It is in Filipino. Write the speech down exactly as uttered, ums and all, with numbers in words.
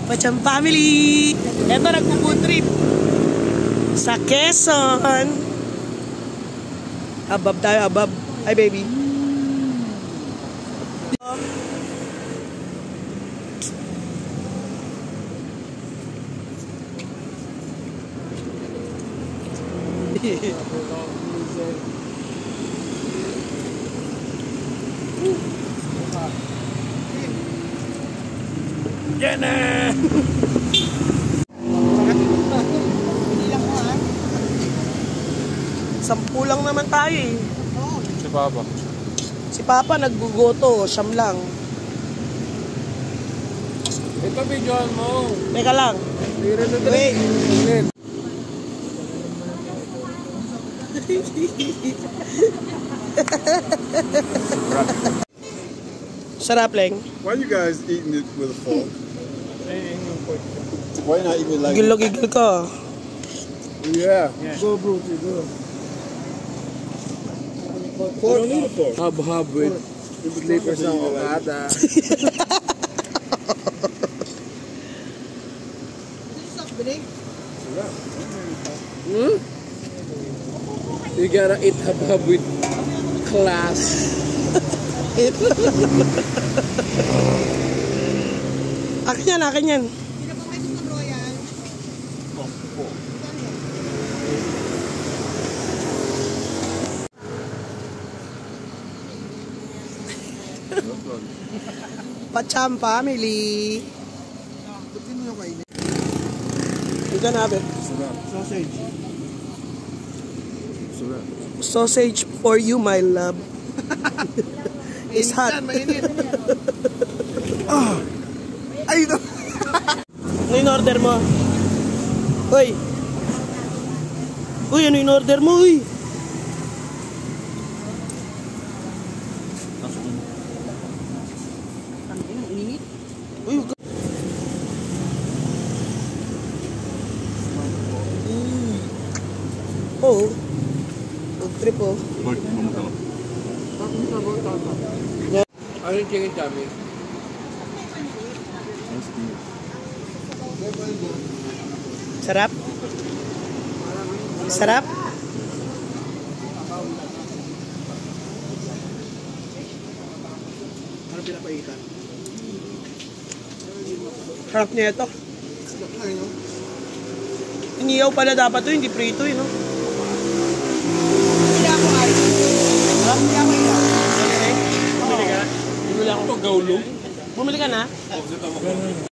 Pacham family! Eto, nagpo-food trip sa Quezon. Abab tayo, abab. Hi, baby. Yan na! Sampu lang naman tayo eh. Si Papa. Si Papa naggugoto, siyam lang. Ito videoan mo. Teka lang. Wait. Sarap lang. Why are you guys eating it with a fork? Why not eating it like Gigil-gigil ka. Yeah. yeah. Go, bro. Go. Fork. You don't need a fork. Hub-hub with slippers ng Okada. Hmm? You gotta eat hub-hub with class. Akin yan, akin yan. Pacham family. You can have it. Sausage. Sausage for you, my love. It's hot. Oh. Ay, no. Ano yung order mo? Uy! Uy, ano yung order mo, uy? Uy, huwag ka. Mm. Oo. Food trip, oh. Ano yung chicken chami? Sarap? Sarap? Ano pinapaitan? Harap niya ito. Iniyaw pala dapat to, hindi prito eh, no? Hindi ako ay. Hindi ako ilaw. Bumili ka? Bumili ako. Ito, gaulo. Bumili ka na?